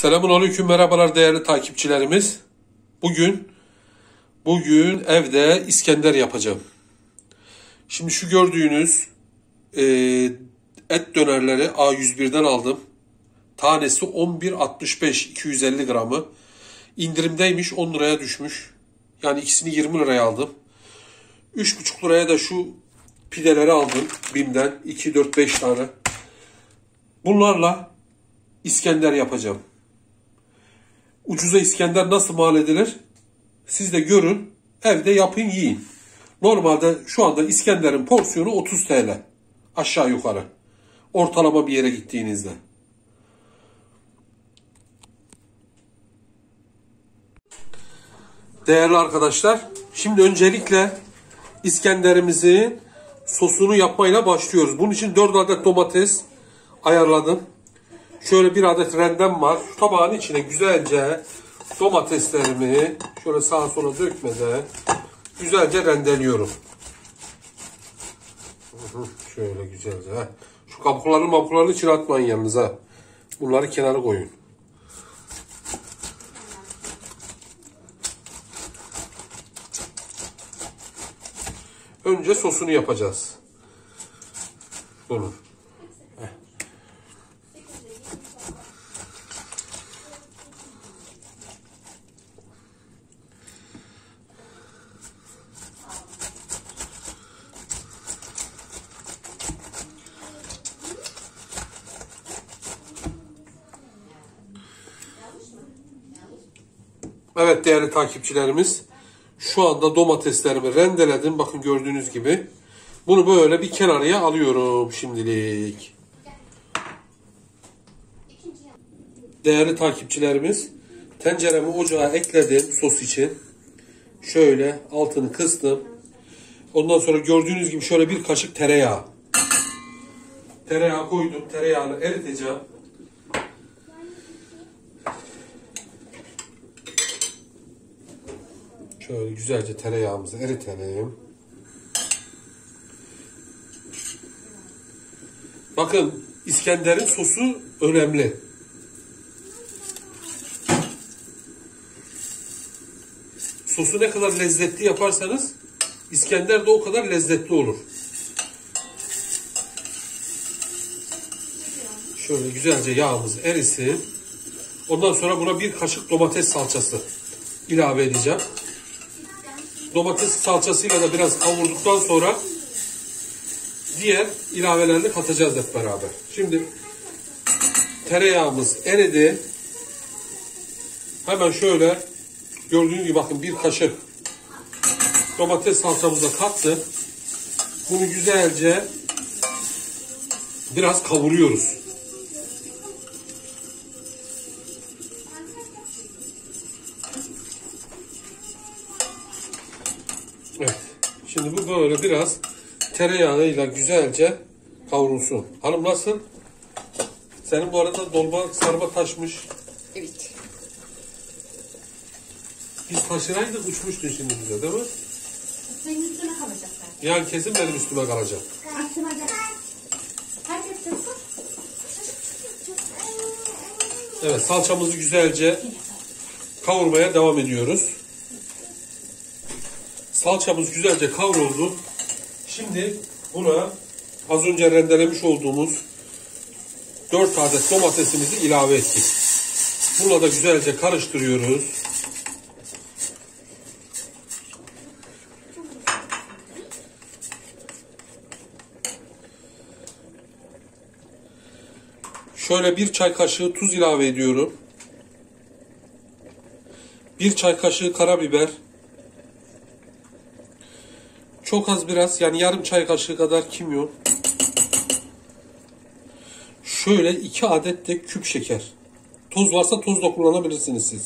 Selamünaleyküm, merhabalar değerli takipçilerimiz. Bugün evde İskender yapacağım. Şimdi şu gördüğünüz et dönerleri A101'den aldım. Tanesi 11.65, 250 gramı. İndirimdeymiş, 10 liraya düşmüş. Yani ikisini 20 liraya aldım. 3,5 liraya da şu pideleri aldım BİM'den. 2, 4, 5 tane. Bunlarla İskender yapacağım. Ucuza İskender nasıl mal edilir? Siz de görün, evde yapın, yiyin. Normalde şu anda İskender'in porsiyonu 30 TL. Aşağı yukarı. Ortalama bir yere gittiğinizde. Değerli arkadaşlar, şimdi öncelikle İskender'imizin sosunu yapmayla başlıyoruz. Bunun için 4 adet domates ayarladım. Şöyle bir adet rendem var. Şu tabağın içine güzelce domateslerimi şöyle sağa sola dökmeden güzelce rendeliyorum. Şöyle güzelce. Şu kabuklarını içine atmayın yalnız ha. Bunları kenara koyun. Önce sosunu yapacağız. Bunun. Evet değerli takipçilerimiz, şu anda domateslerimi rendeledim. Bakın gördüğünüz gibi. Bunu böyle bir kenarıya alıyorum şimdilik. Değerli takipçilerimiz, tenceremi ocağa ekledim sos için. Şöyle altını kıstım. Ondan sonra gördüğünüz gibi şöyle bir kaşık tereyağı. Tereyağı koydum. Tereyağını eriteceğim. Şöyle güzelce tereyağımızı eritelim. Bakın, İskender'in sosu önemli. Sosu ne kadar lezzetli yaparsanız İskender de o kadar lezzetli olur. Şöyle güzelce yağımız erisin. Ondan sonra buna bir kaşık domates salçası ilave edeceğim. Domates salçasıyla da biraz kavurduktan sonra diğer ilavelerini katacağız hep beraber. Şimdi tereyağımız eridi. Hemen şöyle gördüğünüz gibi bakın bir kaşık domates salçamıza kattı. Bunu güzelce biraz kavuruyoruz. Evet. Şimdi bu böyle biraz tereyağıyla güzelce kavrulsun. Hanım nasıl? Senin bu arada dolma sarma taşmış. Evet. Biz taşıraydık, uçmuştun şimdi bize değil mi? Senin üstüne kalacak zaten. Yani kesin benim üstüme kalacak. Üstüme gel. Herkes çabuk. Evet, salçamızı güzelce kavurmaya devam ediyoruz. Salçamız güzelce kavruldu. Şimdi buna az önce rendelemiş olduğumuz 4 adet domatesimizi ilave ettik. Bununla da güzelce karıştırıyoruz. Şöyle bir çay kaşığı tuz ilave ediyorum. Bir çay kaşığı karabiber. Çok az biraz, yani yarım çay kaşığı kadar kimyon. Şöyle 2 adet de küp şeker. Toz varsa toz da kullanabilirsiniz siz.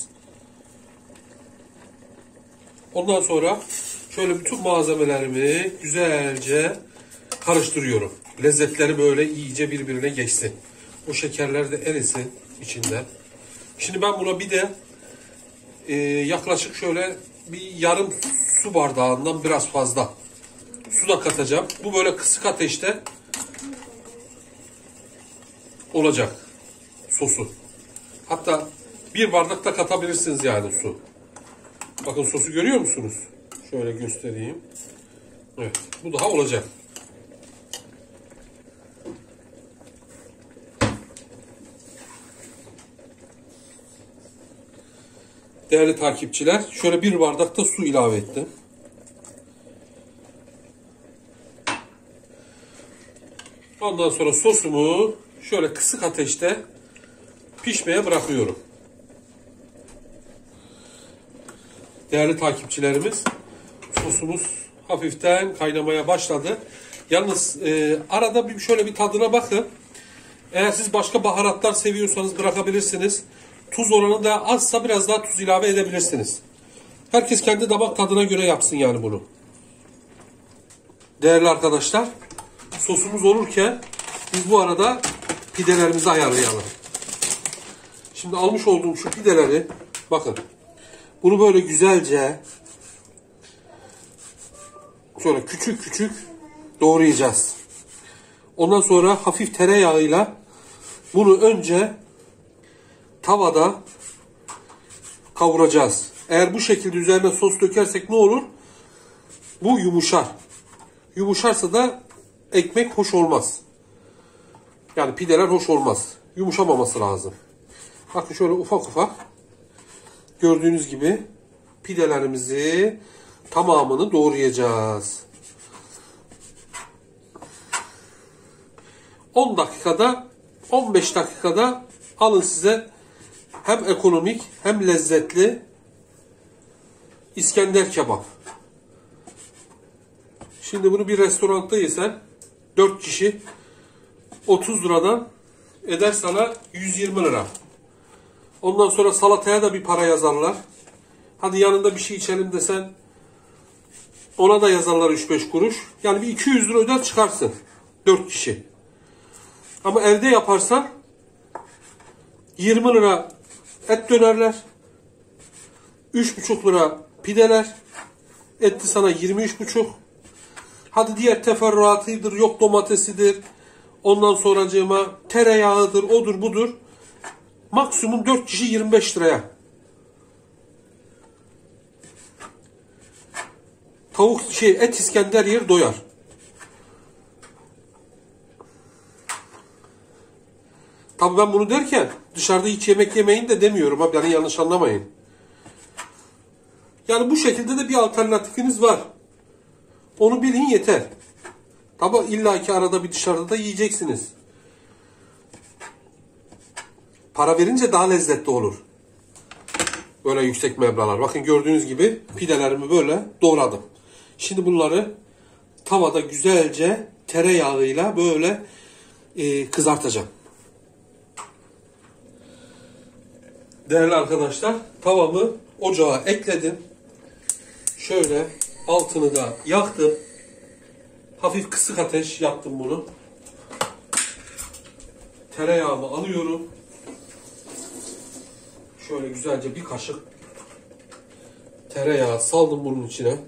Ondan sonra şöyle bütün malzemelerimi güzelce karıştırıyorum. Lezzetleri böyle iyice birbirine geçsin. O şekerler de erisin içinde. Şimdi ben buna bir de yaklaşık şöyle bir yarım su bardağından biraz fazla su da katacağım. Bu böyle kısık ateşte olacak sosu. Hatta Bir bardak da katabilirsiniz yani su. Bakın sosu görüyor musunuz? Şöyle göstereyim. Evet, bu daha olacak. Değerli takipçiler, şöyle bir bardak da su ilave ettim. Ondan sonra sosumu şöyle kısık ateşte pişmeye bırakıyorum. Değerli takipçilerimiz, sosumuz hafiften kaynamaya başladı. Yalnız arada bir şöyle bir tadına bakın. Eğer siz başka baharatlar seviyorsanız bırakabilirsiniz. Tuz oranı da azsa biraz daha tuz ilave edebilirsiniz. Herkes kendi damak tadına göre yapsın yani bunu. Değerli arkadaşlar, sosumuz olurken biz bu arada pidelerimizi ayarlayalım. Şimdi almış olduğum şu pideleri, bakın, bunu böyle güzelce şöyle küçük küçük doğrayacağız. Ondan sonra hafif tereyağıyla bunu önce tavada kavuracağız. Eğer bu şekilde üzerine sos dökersek ne olur? Bu yumuşar. Yumuşarsa da ekmek hoş olmaz. Yani pideler hoş olmaz. Yumuşamaması lazım. Bakın şöyle ufak ufak gördüğünüz gibi pidelerimizi tamamını doğrayacağız. 10 dakikada 15 dakikada alın size hem ekonomik hem lezzetli İskender kebap. Şimdi bunu bir restoranda yesen 4 kişi 30 liradan eder sana 120 lira. Ondan sonra salataya da bir para yazarlar. Hadi yanında bir şey içelim desen ona da yazarlar 3-5 kuruş. Yani bir 200 lira öder çıkarsın 4 kişi. Ama evde yaparsan 20 lira et dönerler. 3,5 lira pideler. Etti sana 23,5. Hadi diğer teferruatıdır, yok domatesidir. Ondan sonracığıma tereyağıdır, odur budur. Maksimum 4 kişi 25 liraya. Et İskender yer doyar. Tabii ben bunu derken dışarıda hiç yemek yemeyin de demiyorum. Abi yani yanlış anlamayın. Yani bu şekilde de bir alternatifiniz var. Onu bilin yeter. Tabii illaki arada bir dışarıda da yiyeceksiniz. Para verince daha lezzetli olur. Böyle yüksek meblağlar. Bakın gördüğünüz gibi pidelerimi böyle doğradım. Şimdi bunları tavada güzelce tereyağıyla böyle kızartacağım. Değerli arkadaşlar, tavamı ocağa ekledim. Şöyle altını da yaktım. Hafif kısık ateş yaptım bunu. Tereyağımı alıyorum. Şöyle güzelce bir kaşık tereyağı saldım bunun içine.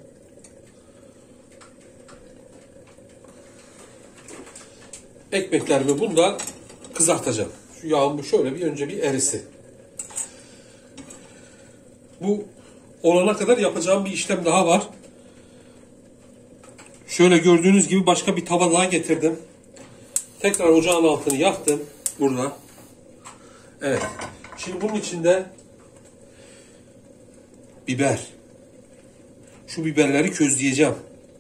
Ekmeklerimi bunda kızartacağım. Şu yağım şöyle bir önce bir erisin. Bu olana kadar yapacağım bir işlem daha var. Şöyle gördüğünüz gibi başka bir tava daha getirdim. Tekrar ocağın altını yaktım burada. Evet. Şimdi bunun içinde biber. Şu biberleri közleyeceğim.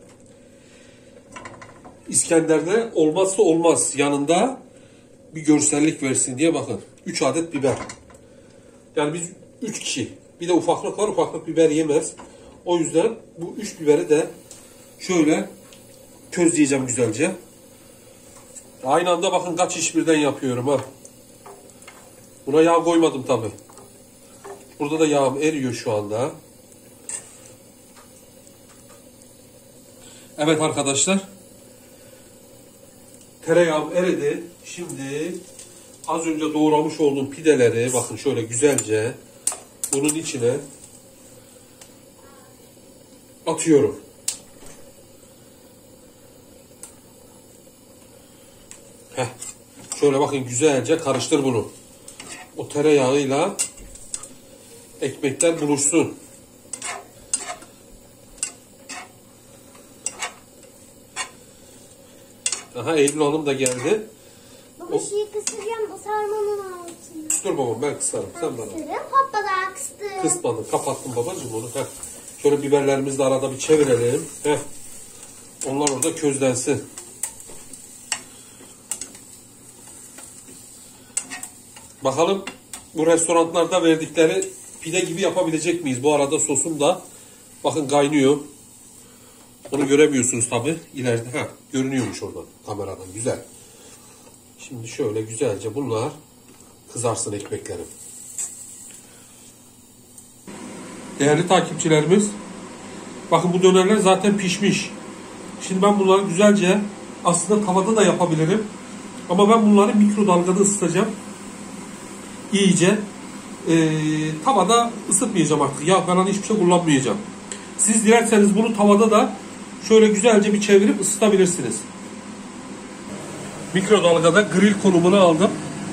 İskender'de olmazsa olmaz. Yanında bir görsellik versin diye bakın. 3 adet biber. Yani biz 3 kişi. Bir de ufaklık var. Ufaklık biber yemez. O yüzden bu 3 biberi de şöyle közleyeceğim güzelce. Aynı anda bakın kaç iş birden yapıyorum ha. Buna yağ koymadım tabi. Burada da yağım eriyor şu anda. Evet arkadaşlar. Tereyağım eridi. Şimdi az önce doğramış olduğum pideleri bakın şöyle güzelce bunun içine atıyorum. Şöyle bakın güzelce karıştır bunu. O tereyağıyla Ekmekler buluşsun. Aha Eylül Hanım da geldi. Baba şeyi kısıracağım, o sarmanın altını. Dur babam ben kısarım. Sen bana. Kısırım, hoppala kıstım. Kısmadım. Kapattım babacığım onu. Heh. Şöyle biberlerimizi de arada bir çevirelim. Heh. Onlar orada közlensin. Bakalım bu restoranlarda verdikleri pide gibi yapabilecek miyiz? Bu arada sosum da bakın kaynıyor. Onu göremiyorsunuz tabi ileride. Heh, görünüyormuş oradan kameradan. Güzel. Şimdi şöyle güzelce bunlar kızarsın ekmeklerim. Değerli takipçilerimiz, bakın bu dönerler zaten pişmiş. Şimdi ben bunları güzelce aslında tavada da yapabilirim. Ama ben bunları mikrodalgada ısıtacağım. İyice. Tavada ısıtmayacağım artık. Yağ falan hiçbir şey kullanmayacağım. Siz dilerseniz bunu tavada da şöyle güzelce bir çevirip ısıtabilirsiniz. Mikrodalgada grill konumunu aldım.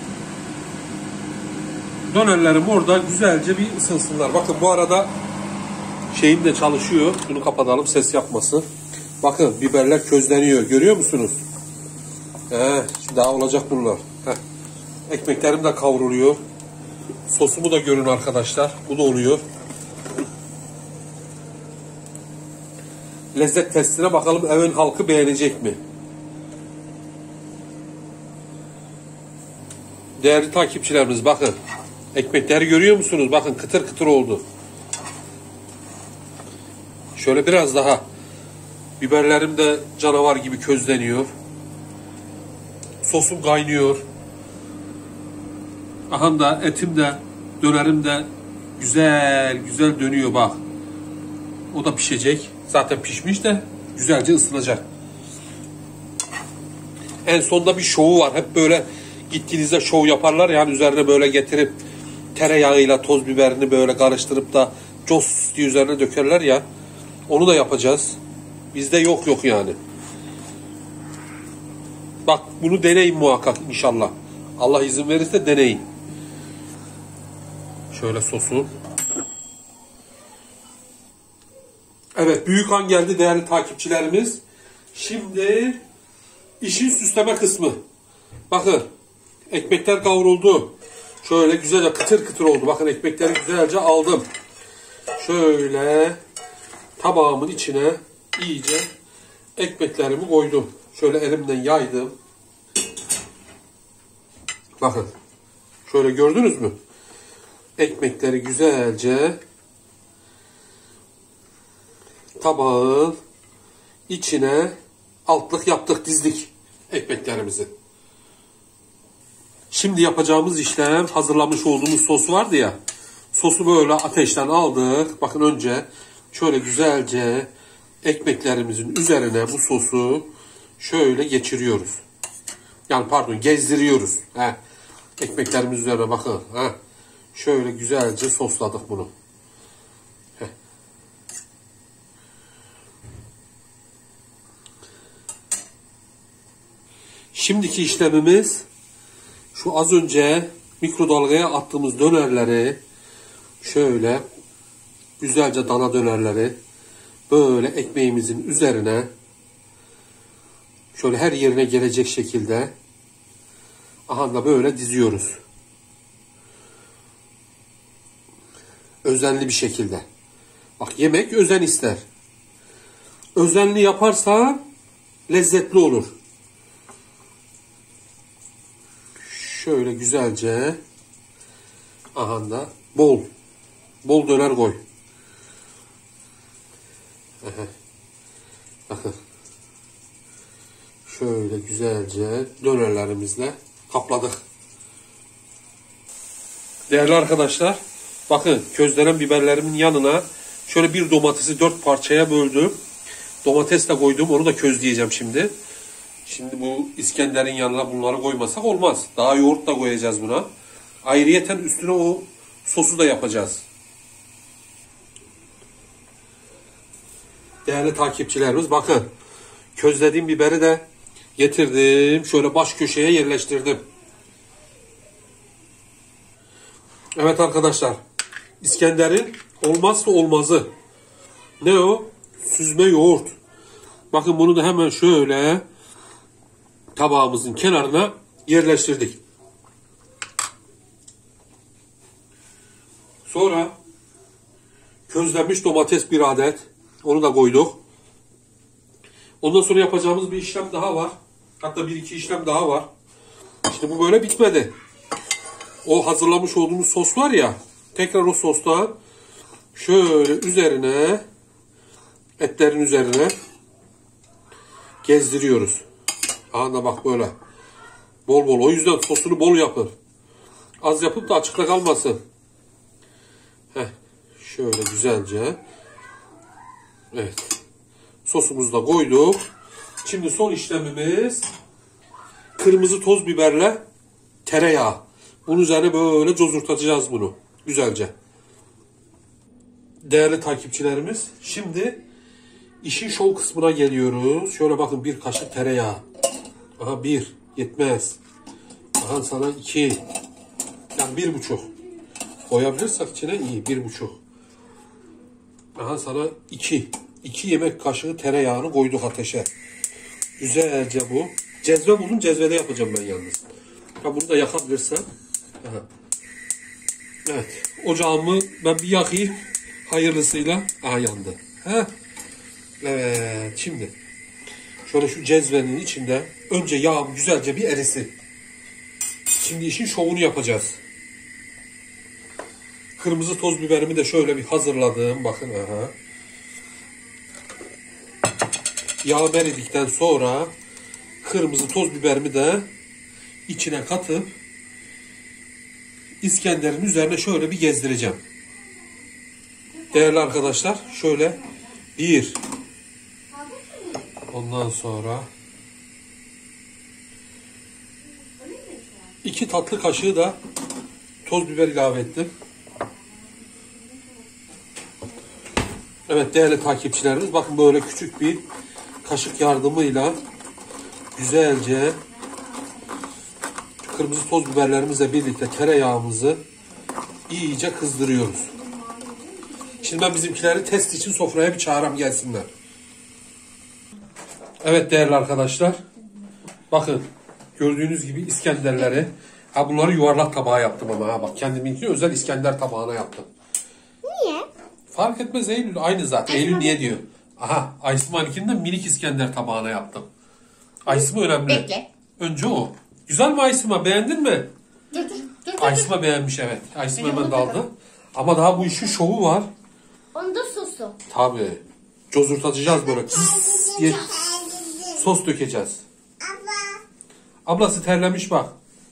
Dönerlerim orada güzelce bir ısınsınlar. Bakın bu arada şeyim de çalışıyor. Bunu kapatalım ses yapmasın. Bakın biberler közleniyor. Görüyor musunuz? Şimdi daha olacak bunlar. Ekmeklerim de kavruluyor. Sosumu da görün arkadaşlar. Bu da oluyor. Lezzet testine bakalım evin halkı beğenecek mi? Değerli takipçilerimiz bakın. Ekmekleri görüyor musunuz? Bakın kıtır kıtır oldu. Şöyle biraz daha. Biberlerim de canavar gibi közleniyor. Sosum kaynıyor. Aha da etim de dönerim de güzel güzel dönüyor bak. O da pişecek. Zaten pişmiş de güzelce ısınacak. En sonda bir şovu var. Hep böyle gittiğinizde şov yaparlar yani üzerine böyle getirip tereyağıyla toz biberini böyle karıştırıp da cos diye üzerine dökerler ya. Onu da yapacağız. Bizde yok yani. Bak bunu deneyin muhakkak inşallah. Allah izin verirse deneyin. Şöyle sosu. Evet büyük an geldi değerli takipçilerimiz. Şimdi işin süsleme kısmı. Bakın ekmekler kavruldu. Şöyle güzelce kıtır kıtır oldu. Bakın ekmekleri güzelce aldım. Şöyle tabağımın içine iyice ekmeklerimi koydum. Şöyle elimden yaydım. Bakın. Şöyle gördünüz mü? Ekmekleri güzelce tabağın içine altlık yaptık, dizdik ekmeklerimizi. Şimdi yapacağımız işlem hazırlamış olduğumuz sos vardı ya. Sosu böyle ateşten aldık. Bakın önce şöyle güzelce ekmeklerimizin üzerine bu sosu şöyle geçiriyoruz. Yani pardon gezdiriyoruz. Ekmeklerimiz üzerine bakın. Şöyle güzelce sosladık bunu. Şimdiki işlemimiz şu az önce mikrodalgaya attığımız dönerleri şöyle güzelce dana dönerleri böyle ekmeğimizin üzerine şöyle her yerine gelecek şekilde aha da böyle diziyoruz. Özenli bir şekilde. Bak yemek özen ister. Özenli yaparsa lezzetli olur. Şöyle güzelce aha da bol döner koy. Bakın. Şöyle güzelce dönerlerimizle kapladık. Değerli arkadaşlar, bakın közlenen biberlerimin yanına şöyle bir domatesi 4 parçaya böldüm. Domates de koydum, onu da közleyeceğim şimdi. Şimdi bu İskender'in yanına bunları koymasak olmaz. Daha yoğurt da koyacağız buna. Ayrıyeten üstüne o sosu da yapacağız. Değerli takipçilerimiz bakın. Közlediğim biberi de getirdim. Şöyle baş köşeye yerleştirdim. Evet arkadaşlar. İskender'in olmazsa olmazı. Ne o? Süzme yoğurt. Bakın bunu da hemen şöyle tabağımızın kenarına yerleştirdik. Sonra közlenmiş domates bir adet. Onu da koyduk. Ondan sonra yapacağımız bir işlem daha var. Hatta bir iki işlem daha var. İşte bu böyle bitmedi. O hazırlamış olduğumuz sos var ya. Tekrar o sostan şöyle üzerine, etlerin üzerine gezdiriyoruz. Aha da bak böyle. Bol bol. O yüzden sosunu bol yapın. Az yapıp da açıkta kalmasın. Heh. Şöyle güzelce. Evet. Sosumuzu da koyduk. Şimdi son işlemimiz kırmızı toz biberle tereyağı. Bunun üzerine böyle cozurtacağız bunu. Güzelce. Değerli takipçilerimiz, şimdi işin şov kısmına geliyoruz. Şöyle bakın, bir kaşık tereyağı. Aha bir. Yetmez. Aha sana 2. Yani 1,5. Koyabilirsek içine iyi. 1,5. Aha sana 2. 2 yemek kaşığı tereyağını koyduk ateşe. Güzelce bu. Cezve buldum. Cezvede yapacağım ben yalnız. Ha, bunu da yakabilirsem. Aha. Evet. Ocağımı ben bir yakayım. Hayırlısıyla. Aha, yandı. Heh. Evet. Şimdi şöyle şu cezvenin içinde önce yağım güzelce bir erisin. Şimdi işin şovunu yapacağız. Kırmızı toz biberimi de şöyle bir hazırladım. Bakın aha. Yağ eridikten sonra kırmızı toz biberimi de içine katıp İskender'in üzerine şöyle bir gezdireceğim. Değerli arkadaşlar, şöyle bir, ondan sonra 2 tatlı kaşığı da toz biber ilave ettim. Evet değerli takipçilerimiz, bakın böyle küçük bir kaşık yardımıyla güzelce kırmızı toz biberlerimizle birlikte tereyağımızı iyice kızdırıyoruz. Şimdi ben bizimkileri test için sofraya bir çağıram, gelsinler. Evet değerli arkadaşlar, bakın gördüğünüz gibi İskenderleri, ha bunları yuvarlak tabağa yaptım ama ha bak, kendiminkini özel İskender tabağına yaptım. Niye? Fark etmez, Eylül aynı zaten. Eylül niye diyor? Aha, Aysma'ninkini de minik İskender tabağına yaptım. Aysma önemli. Bekle. Önce o. Güzel mi Aysma? Beğendin mi? Dur. Aysma beğenmiş, evet. Aysma hemen daldı. Ama daha bu işin şovu var. Onda sosu. Tabii. Cozurtacağız böyle. Tıs diye sos dökeceğiz. Ablası terlemiş bak.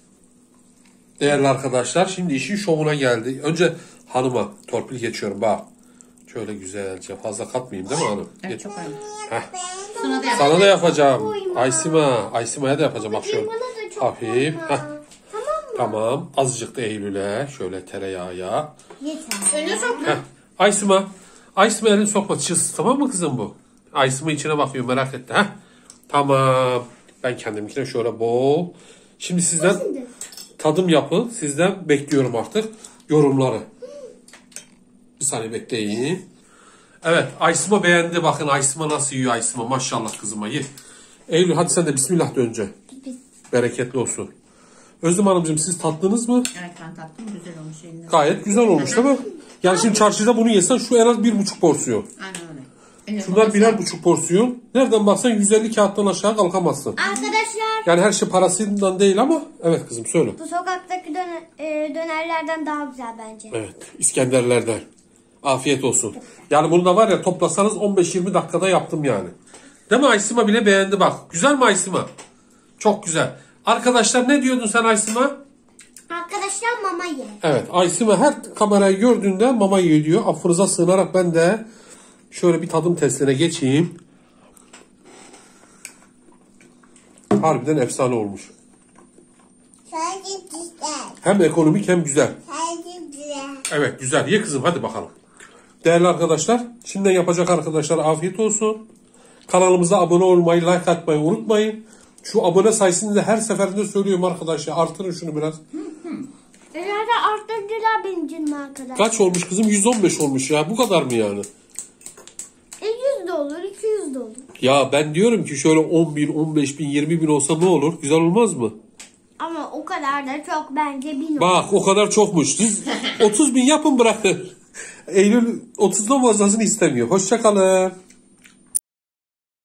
Değerli arkadaşlar, şimdi işin şovuna geldi. Önce hanıma torpil geçiyorum bak. Şöyle güzelce, fazla katmayayım değil mi hanım? Evet, çok aynı. Heh. Sana da yap. Sana da yapacağım. Aysima'ya da yapacağım. Bak şöyle. Bana da çok Hafif. koyma. Heh. Tamam mı? Tamam. Azıcık da Eylül'e. Şöyle tereyağı. Yeter. Önüne sokma. Heh. Aysima elini sokma. Çız. Tamam mı kızım bu? Aysima içine bakıyor, merak etti. Heh. Tamam. Ben kendimkine şöyle bol. Şimdi sizden tadım yapın. Sizden bekliyorum artık yorumları. Bir saniye bekleyin. Evet, Aysima beğendi. Bakın Aysima nasıl yiyor Aysima. Maşallah kızıma, ye. Eylül hadi sen de bismillah de önce. Bereketli olsun. Özlem Hanımcığım, siz tattınız mı? Evet, ben tattım, güzel olmuş eline. Gayet güzel olmuş değil mi? Yani şimdi çarşıda bunu yesen şu en az 1,5 porsiyon. Aynen öyle. Eline Şunlar koyarsan- 1,5 porsiyon. Nereden baksan 150 kağıttan aşağı kalkamazsın. Arkadaşlar, Yani her şey parasından değil ama. Evet kızım söyle. bu sokaktaki dönerlerden daha güzel bence. Evet, İskenderlerden. Afiyet olsun. Yani bunu da var ya, toplasanız 15-20 dakikada yaptım yani. Değil mi? Aysima bile beğendi bak. Güzel mi Aysima? Çok güzel. Arkadaşlar ne diyordun sen Aysima? Arkadaşlar mama ye. Evet, Aysima her kamerayı gördüğünde mama yiyor diyor. Affınıza sığınarak ben de şöyle bir tadım testine geçeyim. Harbiden efsane olmuş. Hem ekonomik hem güzel. Evet güzel. Ye kızım, hadi bakalım. Değerli arkadaşlar, şimdiden yapacak arkadaşlar afiyet olsun. Kanalımıza abone olmayı, like atmayı unutmayın. Şu abone sayısını da her seferinde söylüyorum arkadaşlar. Artırın şunu biraz. Herhalde arttırdılar benim canım arkadaşlar. Kaç olmuş kızım? 115 olmuş ya. Bu kadar mı yani? 100 de olur, 200 de olur. Ya ben diyorum ki şöyle 10 bin, 15 bin, 20 bin olsa ne olur? Güzel olmaz mı? Ama o kadar da çok bence 1000 olur. Bak o kadar çokmuş. Siz 30 bin yapın bırakın. Eylül 30'dan fazlasını istemiyor. Hoşça kalın.